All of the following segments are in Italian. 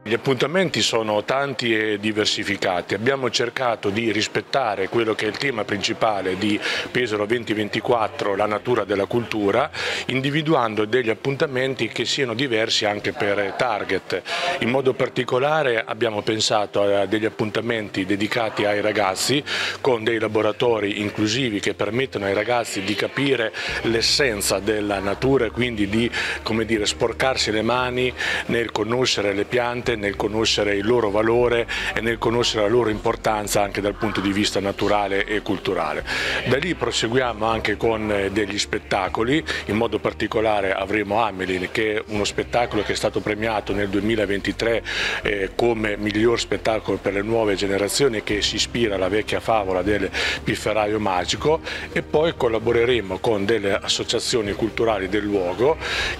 Gli appuntamenti sono tanti e diversificati. Abbiamo cercato di rispettare quello che è il tema principale di Pesaro 2024, la natura della cultura, individuando degli appuntamenti che siano diversi anche per target. In modo particolare abbiamo pensato a degli appuntamenti dedicati ai ragazzi con dei laboratori inclusivi che permettono ai ragazzi di capire l'essenza della natura e quindi di, come dire, sporcarsi le mani nel conoscere le piante, nel conoscere il loro valore e nel conoscere la loro importanza anche dal punto di vista naturale e culturale. Da lì proseguiamo anche con degli spettacoli, in modo particolare avremo Amelin, che è uno spettacolo che è stato premiato nel 2023 come miglior spettacolo per le nuove generazioni, che si ispira alla vecchia favola del pifferaio magico, e poi collaboreremo con delle associazioni culturali del luogo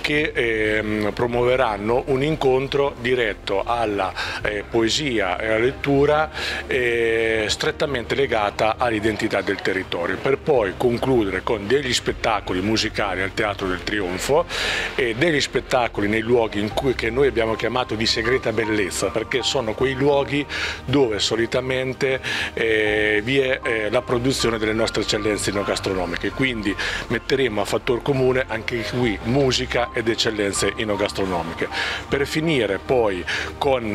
che promuoveranno un incontro diretto alla poesia e alla lettura strettamente legata all'identità del territorio, per poi concludere con degli spettacoli musicali al Teatro del Trionfo e degli spettacoli nei luoghi che noi abbiamo chiamato di segreta bellezza, perché sono quei luoghi dove solitamente vi è la produzione delle nostre eccellenze enogastronomiche, quindi metteremo a fattor comune anche qui musica ed eccellenze enogastronomiche. Per finire poi con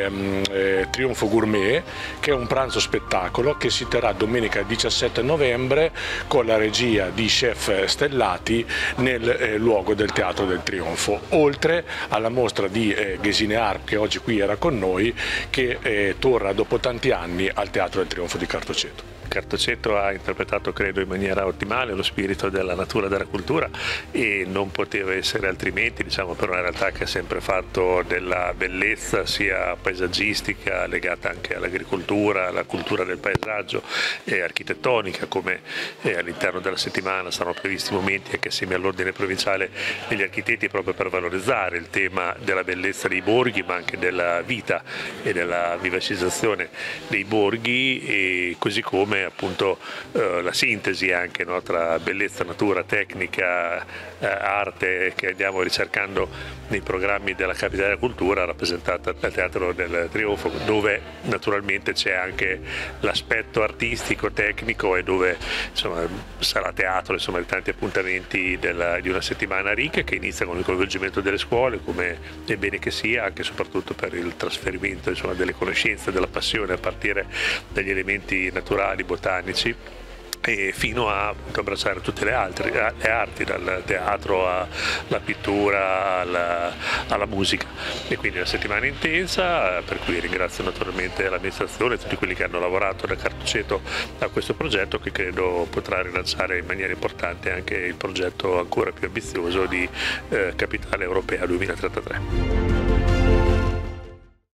Trionfo Gourmet, che è un pranzo spettacolo che si terrà domenica 17 novembre con la regia di chef stellati nel luogo del Teatro del Trionfo, oltre alla mostra di Gesine Harp, che oggi qui era con noi, che torna dopo tanti anni al Teatro del Trionfo di Cartoceto. Cartoceto ha interpretato, credo, in maniera ottimale lo spirito della natura e della cultura, e non poteva essere altrimenti, diciamo, per una realtà che ha sempre fatto della bellezza sia paesaggistica, legata anche all'agricoltura, alla cultura del paesaggio e architettonica, come all'interno della settimana saranno previsti momenti anche assieme all'ordine provinciale degli architetti, proprio per valorizzare il tema della bellezza dei borghi, ma anche della vita e della vivacizzazione dei borghi, e così come appunto la sintesi anche, no, tra bellezza, natura, tecnica, arte, che andiamo ricercando nei programmi della Capitale della Cultura, rappresentata dal Teatro del Trionfo, dove naturalmente c'è anche l'aspetto artistico, tecnico, e dove insomma sarà teatro, insomma, di tanti appuntamenti di una settimana ricca, che inizia con il coinvolgimento delle scuole, come è bene che sia, anche e soprattutto per il trasferimento, insomma, delle conoscenze, della passione, a partire dagli elementi naturali, botanici, e fino a abbracciare tutte le arti, dal teatro alla pittura alla musica. E quindi una settimana intensa, per cui ringrazio naturalmente l'amministrazione e tutti quelli che hanno lavorato da Cartoceto a questo progetto, che credo potrà rilanciare in maniera importante anche il progetto ancora più ambizioso di Capitale Europea 2033.